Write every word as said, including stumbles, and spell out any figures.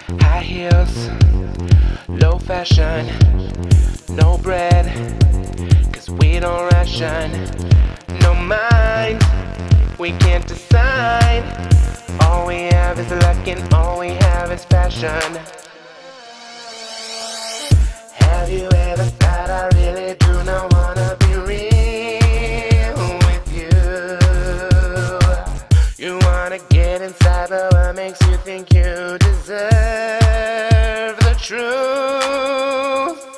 High heels, low fashion, no bread, cause we don't ration. No mind, we can't decide. All we have is luck and all we have is passion. Have you ever thought I really do not wanna be real with you? You wanna get inside, but what makes you think you deserve the truth?